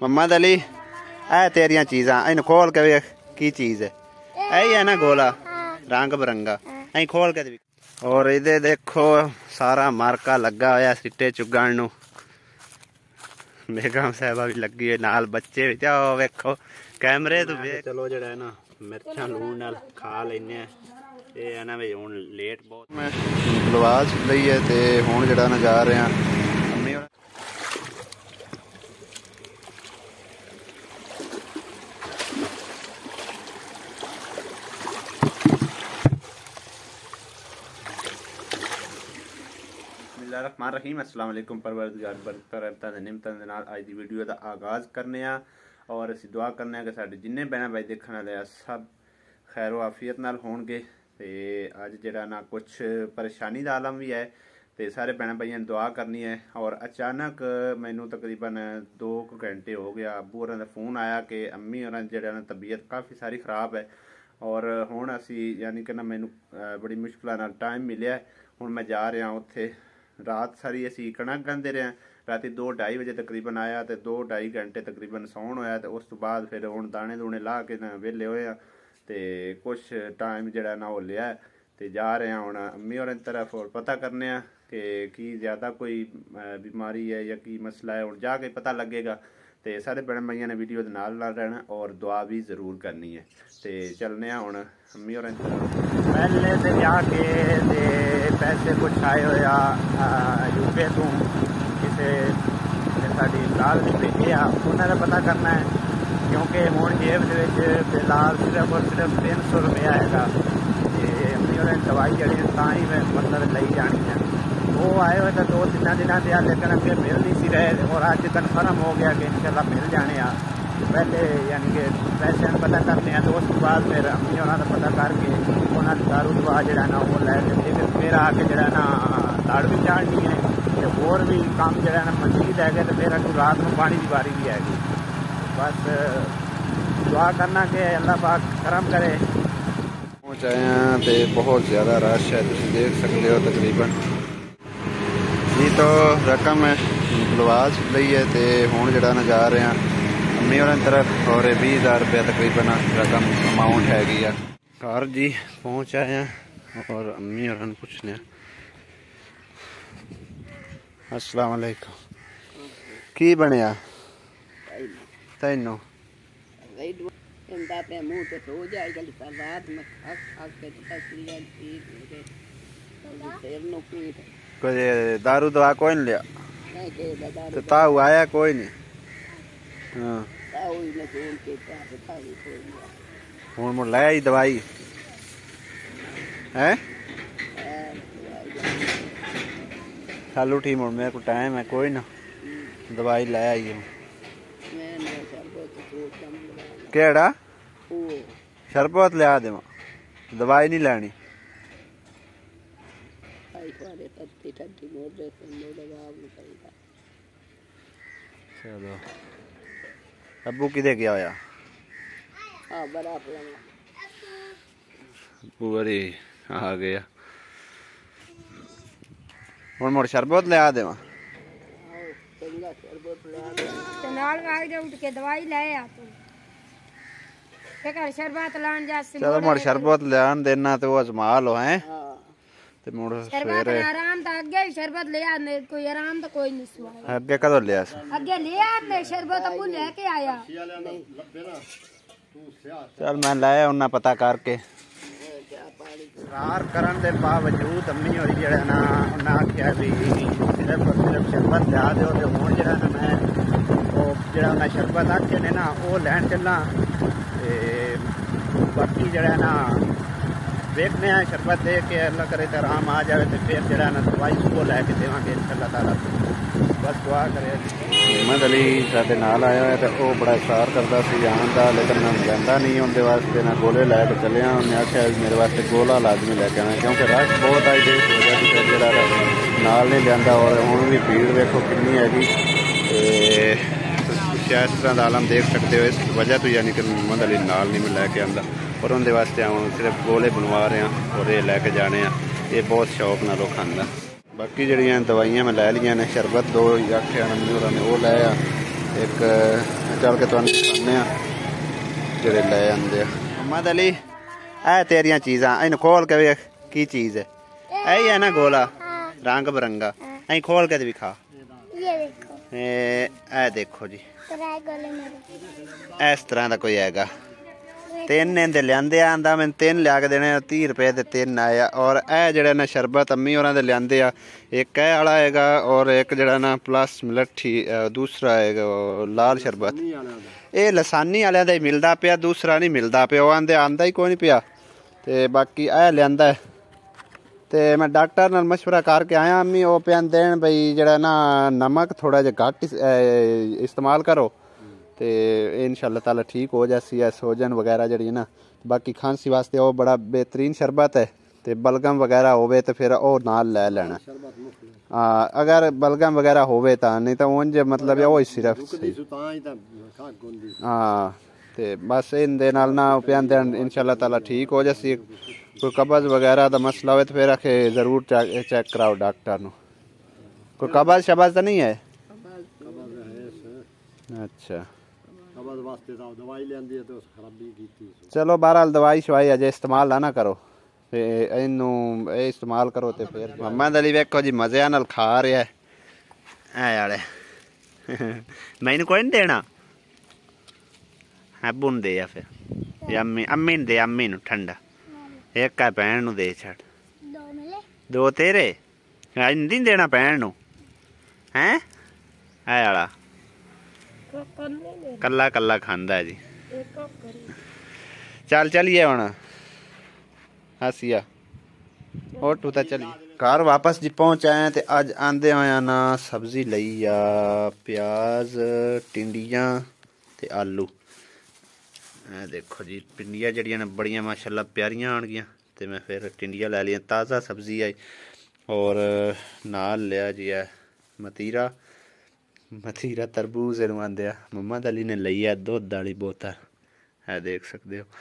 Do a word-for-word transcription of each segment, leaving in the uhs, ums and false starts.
मोहम्मद अली ए तेरिया चीज़ां इन खोल के वेख की चीज़ है यही है ना गोला रंग बिरंगा अं खोल के भी। और इधे देखो सारा मार्का लगा होया सिट्टे चुगण नूं। बेगम साहबा भी लगी है नाल बच्चे भी आओ वेखो कैमरे तो वेख। चलो जड़ा है ना मिर्चा लून नाल खा लेने ये है ना भी हुण लेट बहुत मैं लवाज लई है ते हुण जड़ा ना जा रहे हैं अम्मी रहमान रहीम। अस्सलाम वालेकुम परवरदिगार बरकत निमतन दे नाल अज दी वीडियो दा आगाज़ करने आ और असीं दुआ करने कि साडे जिन्ने भैन भाई देखने वाले सब खैर आफियत नाल होणगे ते अज जिहड़ा ना कुछ परेशानी दा आलम भी है ते सारे भैन भाइयों ने दुआ करनी है। और अचानक मैनू तकरीबन दो घंटे हो गया अब्बू होरां दा फोन आया कि अम्मी होरां जिहड़ा ना तबीयत काफ़ी सारी खराब है और हुण असीं यानी कि ना मैनू बड़ी मुश्किल नाल टाइम मिलिया हुण मैं जा रहा उत्थे। रात सारी असी कणक गंदे रहे राती दो ढाई बजे तकरीबन आया तो दो ढाई घंटे तकरीबन सौन होया तो उस तो बाद फिर हुण दाने दूने ला के ना वेले होए तो कुछ टाइम जड़ा ना वो लिया तो जा रहे हैं हुण अम्मी होरें तरफ और पता करने कि की ज़्यादा कोई बीमारी है या की मसला है हुण जाके पता लगेगा। तो सारे भैन भाइयों ने वीडियो के नाल नाल रहना और दुआ भी जरूर करनी है। तो चलने हुण अम्मी होरें पहले तो जाके ते पैसे कुछ आए होया यूके तू किसी साड़ी लाल भी भेजे आ उन्होंने पता करना है क्योंकि हुण जेब के फिलहाल सिर्फ और सिर्फ तीन सौ रुपया हैगा। अम्मी होरें दवाई जड़ी तां ही मतलब लई जानी है वो आए हुए तो दो तीन दिनों से लेकिन अगे मिल नहीं सी रहे और अज कन्फर्म हो गया कि इंशाल्लाह मिल जाने आ। पहले यानी कि पैसे पता करने हैं तो उस बाद फिर अम्मी होना का पता करके उन्होंने दारू दवा जरा ना वो लैके फिर फिर आके जरा ना दाड़ भी चाढ़नी है तो होर भी काम जरा ना मजीद है तो फिर अगर रात में पानी की बारी भी हैगी। बस दुआ करना कि अल्लाह पाक करम करे। पहुँचाए हैं तो बहुत ज़्यादा रश है तुम देख सकते हो तकरीबन जी तो रकम लवाज लई है तो हुण जड़ा ना जा रहे हैं अम्मी होरें तरफ और बीस हज़ार रुपया तकरीबन रकम अमाउंट हैगी आ घर जी पहुँच आए हैं और अम्मी होरें पूछने अस्सलाम वालेकुम की बनया तैनू कोई दारू दवा कोई नहीं लिया तो ताऊ आया कोई नहीं हूँ मुड़ लै आई दवाई है चल उठी मुड़ मेरे को टाइम है कोई ना दवाई लै आई हूँ केड़ा शरबत लिया देव दवाई नहीं लैनी चलो अबू किधे गया होया अबू बड़ी आ गया हुण मुड़ शरबत लिया देवा चलो मुड़ शरबत लियान देना तो वो अजमा लो है शरबत ले आने कोई आराम तो कोई नहीं अगे कदों लिया अगे ले आने शरबत अबू लेके आया चल मैं लाया उन्हें पता करके करार करन दे बावजूद अम्मी होरी जड़ा ना उन्हें आख्या भी सिर्फ और सिर्फ शरबत लिया दो तो हुण जड़ा ना मैं वो जड़ा उन्हें शरबत आखे ने ना वो लैन चलना बाकी जड़ा ना देखने शरबत दे के अल्लाह करे तो आराम आ जाए तो फिर जरा ना दवाई वो लैके देवांगे इंशाअल्लाह ताला बस दुआ करे। मोहम्मद अली साडे नाल आया है तो वो बड़ा इशार करता सी जान का लेकिन मैं लैंदा नहीं उनके वास्ते ना गोले लैके चलिया उन्हें आख्या मेरे वास्ते गोला लाजमी लैके आना क्योंकि रश बहुत आई देर हो गया फिर जरा नाल नहीं लिया और हुण भी भीड़ वेखो कितनी हैगी शायद इस तरह का आलम देख सकते हो इस वजह तो यानी कि मोहम्मद अली नाल नहीं मैं लैके आंदा और उनके वास्ते हम सिर्फ गोले बनवा रहे हैं और ये लैके जाने ये बहुत शौक नालों खांदा। बाकी जड़ियाँ दवाइयाँ मैं लै लिया ने शरबत दो आख्या नम्मी होरां ने वो लाया एक चल के तुहानू दिखाने जेड़े ले आंदे आ। मोहम्मद अली ए तेरियां चीज़ां इन खोल के वेख की चीज़ है यही है ना गोला रंग बिरंगा अं खोल के दिखा ए देखो जी इस तरह का कोई हैगा तीन इंदे लियादे आंदा मैं तीन लिया के देने तीह रुपये के तीन आए और ए जड़ा ना शरबत अम्मी और लियादे आ एक ए वाला हैगा और एक जड़ा ना प्लस मलट्ठी दूसरा है लाल शरबत ये लसानी वाले का ही मिलता पिया दूसरा नहीं मिलता पिया वह आंदे आंदा ही कोई नहीं पिया ते बाकी ए लियादा है ते मैं डॉक्टर नाल मशवरा करके आया अम्मी वो पिया देन बई जड़ा ना नमक थोड़ा जिहा घट इस्तेमाल करो तो इंशाअल्लाह ताला ठीक हो जासी है सोजन वगैरह जड़ी ना बाकी खांसी वास्ते वो बड़ा बेहतरीन शरबत है तो बलगम वगैरह होवे तो फिर वो नाल ले लेना हाँ अगर बलगम वगैरह होवे तो नहीं तो उंज मतलब वो ही सिर्फ हाँ तो बस इनदे नाल ना पियांदे इंशाअल्लाह ताला ठीक हो जासी कोई कब्ज़ वगैरह का मसला हो तो फिर आखे जरूर चेक कराओ डॉक्टर नू कोई कब्ज़ शब्ज़ तो नहीं है अच्छा चलो बहरहाल दवाई शवाई अजे इस्तेमाल ना करो इनू इस्तेमाल करो तो फिर मोहम्मद अली वेखो जी मज़े नाल खा रहा है यारे मैं इनू कोई नहीं देना अबू नू दे फिर अम्मी अम्मी नू दे अम्मी नू ठंडा एक है भैन नू दे छड़ दो तेरे नहीं देना भैन नू हैं है वाला कला कला खांदा है जी चल चलिए हुण हसिया होटू तो चलिए घर वापस जी पहुँच आए तो अज आंदे होया ना सब्जी लई आ प्याज टिंडियां ते आलू ए देखो जी टिंडियां जड़ियां ने बड़ियां माशाल्लाह प्यारियां आनगियां ते मैं फिर टिंडियां लै लियां ताज़ा सब्जी आई और नाल लिया जी है मतीरा मतीरा तरबूज इनू आंदे आ मोहम्मद अली ने लई है दुध वाली बोतल है देख सकते हो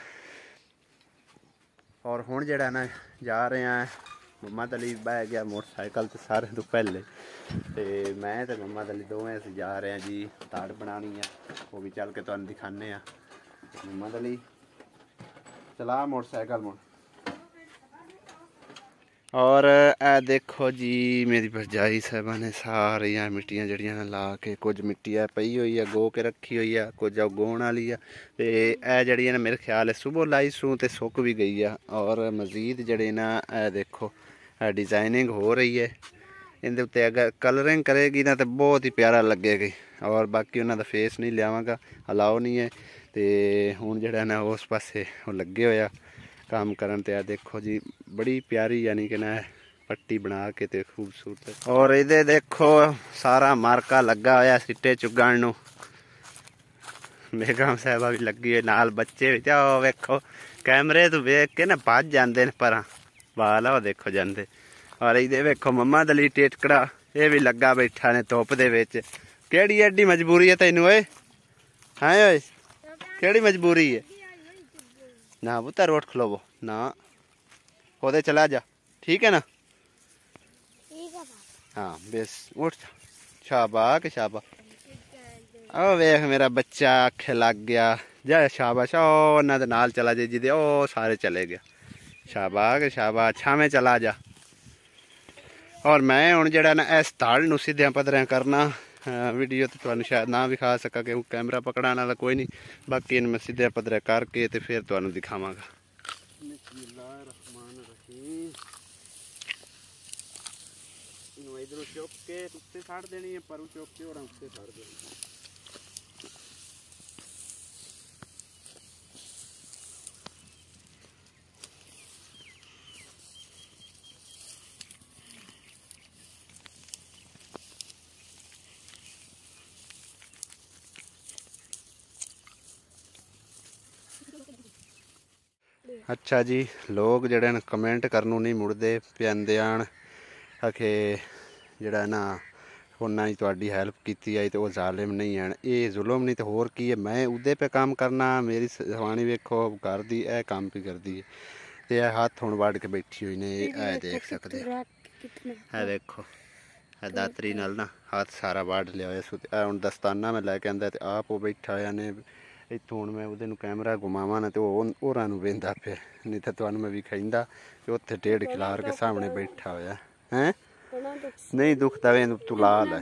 और हुण जड़ा ना जा रहे हैं मोहम्मद अली बह गया मोटरसाइकिल तो सारे तो पहले तो मैं तो मोहम्मद अली दोवें असीं जा रहे हैं जी ताड़ बनानी है वो भी चल के तुहानूं दिखाने आ मोहम्मद अली चला मोटरसाइकिल मुड़ और ए देखो जी मेरी भरजाई साहबा ने सारिया मिट्टियां जड़ियां ला के कुछ मिट्टी है पई हुई है गो के रखी हुई है कुछ उगोण वाली है तो यह जड़ी ना मेरे ख्याल है सुबह लाई सू तो सुक भी गई है और मजीद जड़े ना ए देखो डिज़ाइनिंग हो रही है इनके उत्ते अगर कलरिंग करेगी ना तो बहुत ही प्यारा लगेगी और बाकी उन्होंने फेस नहीं लियावांगा अलाउ नहीं है तो हुण जड़ा ना उस पासे लगे होया काम करन ते देखो जी बड़ी प्यारी यानी कि ना पट्टी बना के ते खूबसूरत और इधे देखो सारा मार्का लगा होया सिट्टे चुगण नू बेगम साहबा भी लगी है नाल बच्चे भी ओ वेखो कैमरे तो वेख के ना भज जाते पर बाल वो देखो जाते और इधे वेखो मोहम्मद अली टिटकड़ा ये भी लगा बैठा ने धुप दे विच केड़ी एडी मजबूरी है तैनू ओए हां ओए केड़ी मजबूरी है ना पुत्तर उठ खलोवो ना ओदे चला जा ठीक है ना हाँ बस उठ शाबाश शाबाश ओ वेख मेरा बच्चा आखे लग गया जा शाबाश ओ ना दे नाल चला जा जिदे ओ सारे चले गया शाबाश शाबाश छावें चला जा और मैं हुण जेड़ा ना इस ताड़ नूं सीधे पद्धरे करना वीडियो तो तुहानूं शायद ना विखा सका क्योंकि कैमरा पकड़ाने वाला कोई नहीं बाकी इन मैं सीधे पद्धरे करके तो फिर तुहानूं दिखावांगा इधरों चुक के उत्ते साड़ देनी है पर चुक के और उत्ते साड़ देनी अच्छा जी लोग जड़े न कमेंट करनों नहीं मुड़ते पिंदे आन आखे जड़ा ना उन्ना ही तुहाडी हैल्प की आई तो वह जालिम नहीं है ये जुल्म नहीं तो होर की है मैं उदे पे काम करना मेरी सवानी वेखो घर दी ए काम भी कर दी है तो यह हाथ हुण वाड़ के बैठी हुई ने ए देख सकते है देखो ਦਾਤਰੀ ਨਾਲ ਨਾ ਹੱਥ ਸਾਰਾ ਵੱਢ ਲਿਆ ਹੋਇਆ ਸੋ ਹੁਣ ਦਸਤਾਨਾ ਮੈਂ ਲੈ ਕੇ ਆਂਦਾ ਤੇ ਆਪ ਉਹ ਬੈਠਾ ਹੋਇਆ ਨੇ ਇੱਥੋਂ ਹੁਣ ਮੈਂ ਉਹਦੇ ਨੂੰ ਕੈਮਰਾ ਘੁਮਾਵਾਂ ਨਾ ਤੇ ਉਹ ਹੋਰਾਂ ਨੂੰ ਵੇਂਦਾ ਪਿਆ ਨਹੀਂ ਤਾਂ ਤੁਹਾਨੂੰ ਮੈਂ ਵੀ ਖਾਂਦਾ ਤੇ ਉੱਥੇ ਡੇਢ ਖਿਲਾਰ ਕੇ ਸਾਹਮਣੇ ਬੈਠਾ ਹੋਇਆ ਹੈ ਨਹੀਂ ਦੁਖਦਾ ਵੇ ਤੂੰ ਲਾ ਲੈ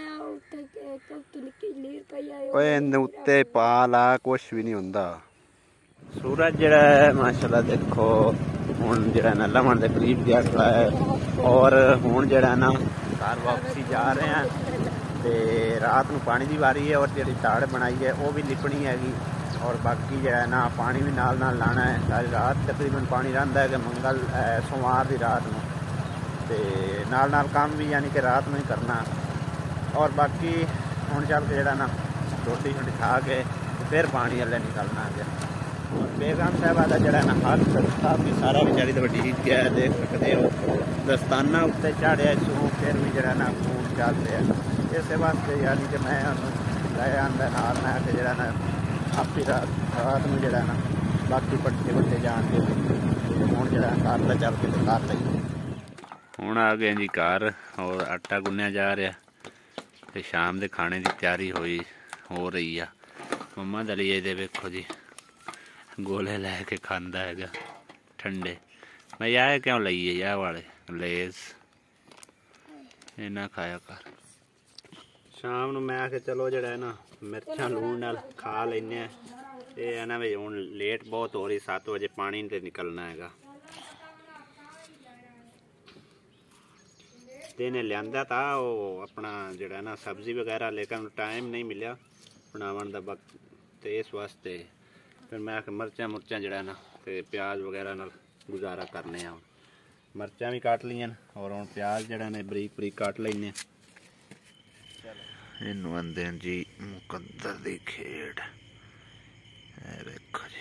ਓਏ ਇਹਦੇ ਉੱਤੇ ਪਾ ਲਾ ਕੁਛ ਵੀ ਨਹੀਂ ਹੁੰਦਾ सूरज जरा है माशाल्लाह देखो हुण जरा ना लवण के करीब गया खड़ा है और हुण जरा ना घर वापसी जा रहे हैं तो रात को पानी की वारी है और जी ताड़ बनाई है वो भी लिपनी हैगी और बाकी जरा ना पानी भी नाल नाल लाना है सारी रात तकरीबन पानी रहा है कि मंगल सोमवार की रात में तो नाल नाल काम भी यानी कि रात में ही करना और बाकी हुण चल के जरा ना रोटी शोटी खा के फिर पानी वाले निकलना है बेगम साहबा का जरा ना हाथ काफी सारा बेचारी तो ठीक गया है देख सकते हो दस्ताना उत्ते चाढ़िया सो फिर भी जरा ना खून चल रहा है इस वास्ते यानी कि मैं लाया आंदा नाल मैं कि जरा ना आप ही रात रात में जरा ना बाकी पट्टे वट्टे जान के हूँ जरा घर का चल के कर ली हूँ आ गए जी घर और आटा गुन्निया जा रहा तो शाम के खाने की तैयारी हुई हो रही है मम्मा दलिए दे वेखो जी गोले लैके खांदा है ठंडे मैं यह क्यों लाइए यह वाले लेस ये ना खाया कर शाम को मैं आके चलो जरा है ना मिर्चा लून नाल खा लेने ये है ना भाई हूँ लेट बहुत हो रही सत्त बजे पानी ते निकलना है इन्हें लिया था वो अपना जरा ना सब्जी वगैरह लेकिन टाइम नहीं मिला बनावन का वक्त तो इस वास्ते फिर मैं आख मिर्चा मुर्चा जरा ना तो प्याज वगैरह नाल गुजारा करने हैं मिर्चा भी काट लिया और हम प्याज जरा ने बरीक बरीक काट लेने इनू आंदे जी मुकद्दर दी खेड़ देखो जी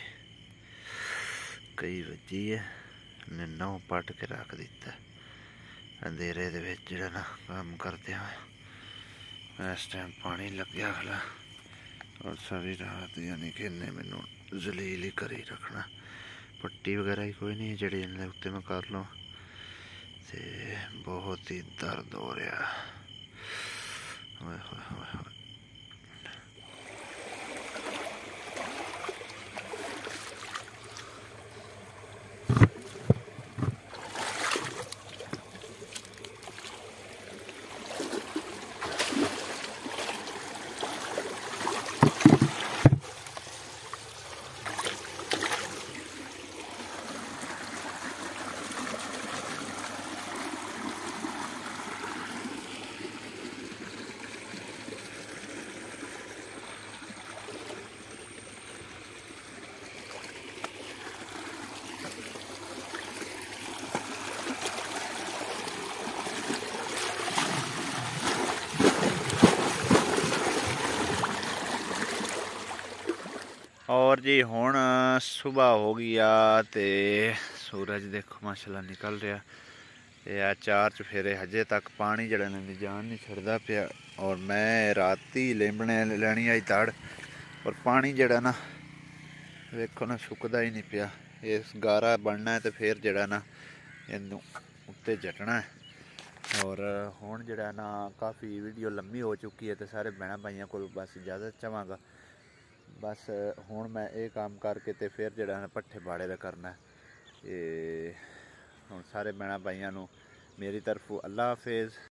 कई वजी है ने नौ पट के रख दिता अंधेरे दे विच जरा ना काम करते हैं इस टाइम पानी लग गया खला और सारी रात यानी कि इन्हें मैनू जलील ही कर ही रखना पट्टी वगैरह ही कोई नहीं जड़ी इन्हें उत्ते मैं कर लो ते बहुत ही दर्द हो रहा ओए होए होए होए और जी हुण सुबह हो गई आ ते सूरज देखो माशाल्लाह निकल रहा ये चार चफेरे हजे तक पानी जड़ा ने जान नहीं छड़दा पिया और मैं राती लेमने लैनी आई तड़ और पानी जड़ा ना देखो ना सुकदा ही नहीं पिया इस गारा बनना है तो फिर जड़ा ना इनू उत्ते जटना है और हुण जड़ा ना काफ़ी वीडियो लंबी हो चुकी है तो सारे भैन भाइयों को बस इजाज़त चाहांगा बस हुण मैं ये काम करके तो फिर जड़ा पट्ठे बाड़े का करना है ये हुण सारे भैन भाइयों मेरी तरफों अल्लाह हाफिज़।